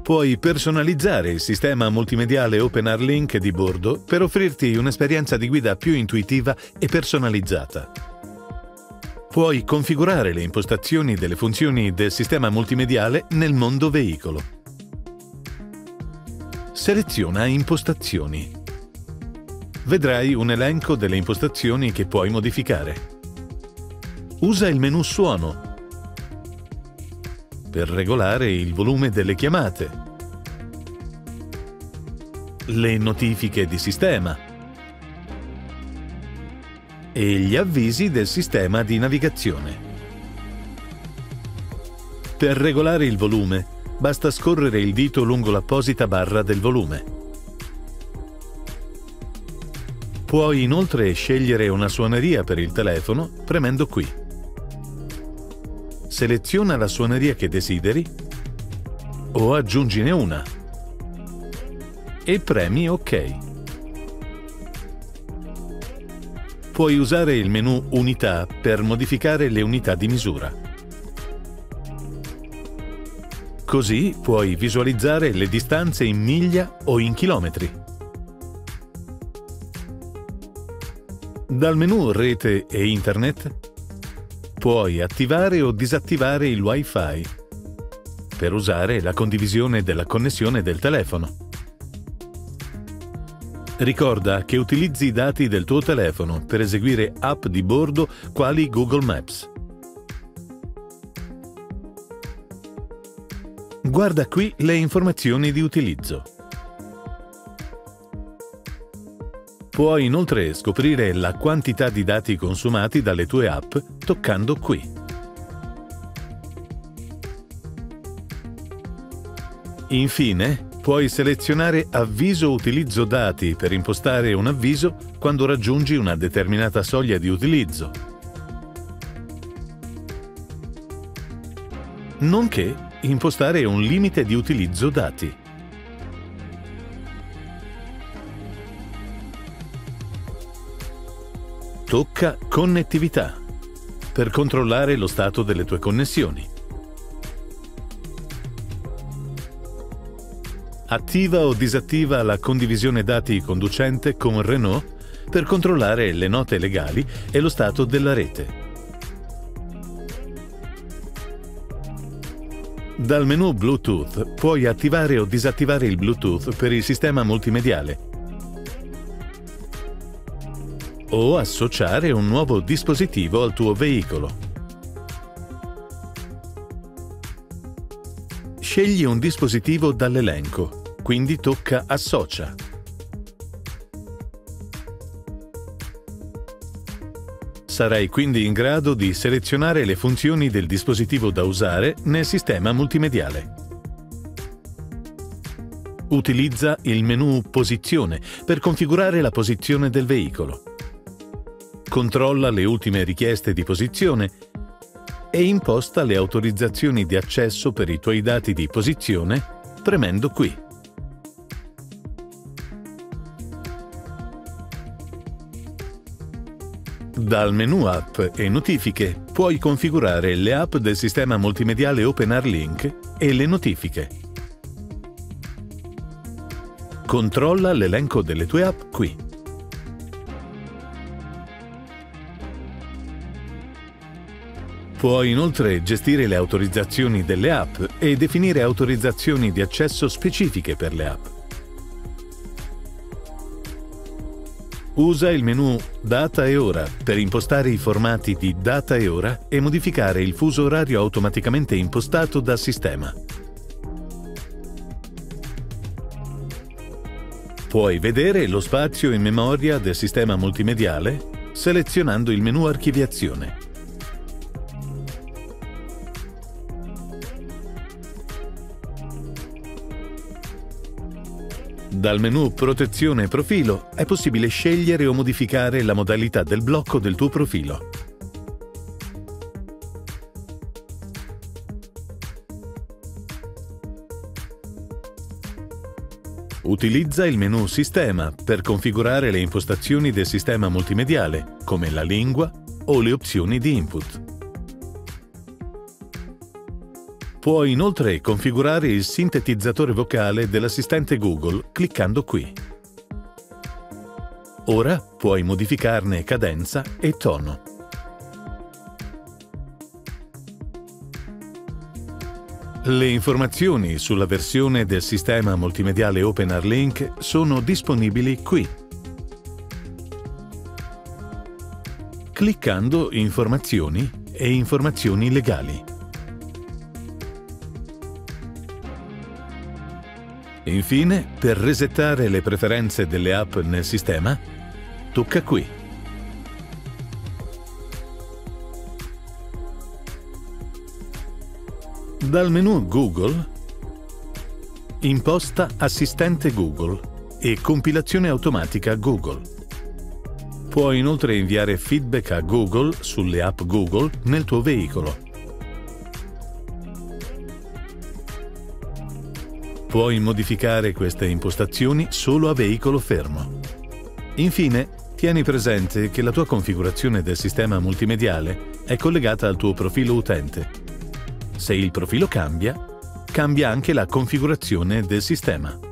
Puoi personalizzare il sistema multimediale OpenRLink di bordo per offrirti un'esperienza di guida più intuitiva e personalizzata. Puoi configurare le impostazioni delle funzioni del sistema multimediale nel mondo veicolo. Seleziona Impostazioni. Vedrai un elenco delle impostazioni che puoi modificare. Usa il menu Suono per regolare il volume delle chiamate, le notifiche di sistema e gli avvisi del sistema di navigazione. Per regolare il volume, basta scorrere il dito lungo l'apposita barra del volume. Puoi inoltre scegliere una suoneria per il telefono premendo qui. Seleziona la suoneria che desideri o aggiungine una e premi OK. Puoi usare il menu Unità per modificare le unità di misura. Così puoi visualizzare le distanze in miglia o in chilometri. Dal menu Rete e Internet puoi attivare o disattivare il Wi-Fi per usare la condivisione della connessione del telefono. Ricorda che utilizzi i dati del tuo telefono per eseguire app di bordo quali Google Maps. Guarda qui le informazioni di utilizzo. Puoi inoltre scoprire la quantità di dati consumati dalle tue app toccando qui. Infine, puoi selezionare Avviso utilizzo dati per impostare un avviso quando raggiungi una determinata soglia di utilizzo. Nonché impostare un limite di utilizzo dati. Tocca Connettività per controllare lo stato delle tue connessioni. Attiva o disattiva la condivisione dati conducente con Renault per controllare le note legali e lo stato della rete. Dal menu Bluetooth puoi attivare o disattivare il Bluetooth per il sistema multimediale o associare un nuovo dispositivo al tuo veicolo. Scegli un dispositivo dall'elenco, quindi tocca Associa. Sarai quindi in grado di selezionare le funzioni del dispositivo da usare nel sistema multimediale. Utilizza il menu Posizione per configurare la posizione del veicolo. Controlla le ultime richieste di posizione e imposta le autorizzazioni di accesso per i tuoi dati di posizione premendo qui. Dal menu App e Notifiche puoi configurare le app del sistema multimediale OpenRLink e le notifiche. Controlla l'elenco delle tue app qui. Puoi inoltre gestire le autorizzazioni delle app e definire autorizzazioni di accesso specifiche per le app. Usa il menu Data e ora per impostare i formati di data e ora e modificare il fuso orario automaticamente impostato dal sistema. Puoi vedere lo spazio in memoria del sistema multimediale selezionando il menu Archiviazione. Dal menu Protezione profilo è possibile scegliere o modificare la modalità del blocco del tuo profilo. Utilizza il menu Sistema per configurare le impostazioni del sistema multimediale, come la lingua o le opzioni di input. Puoi inoltre configurare il sintetizzatore vocale dell'assistente Google cliccando qui. Ora puoi modificarne cadenza e tono. Le informazioni sulla versione del sistema multimediale OpenRLink sono disponibili qui. Cliccando Informazioni e Informazioni legali. Infine, per resettare le preferenze delle app nel sistema, tocca qui. Dal menu Google, imposta Assistente Google e compilazione automatica Google. Puoi inoltre inviare feedback a Google sulle app Google nel tuo veicolo. Puoi modificare queste impostazioni solo a veicolo fermo. Infine, tieni presente che la tua configurazione del sistema multimediale è collegata al tuo profilo utente. Se il profilo cambia, cambia anche la configurazione del sistema.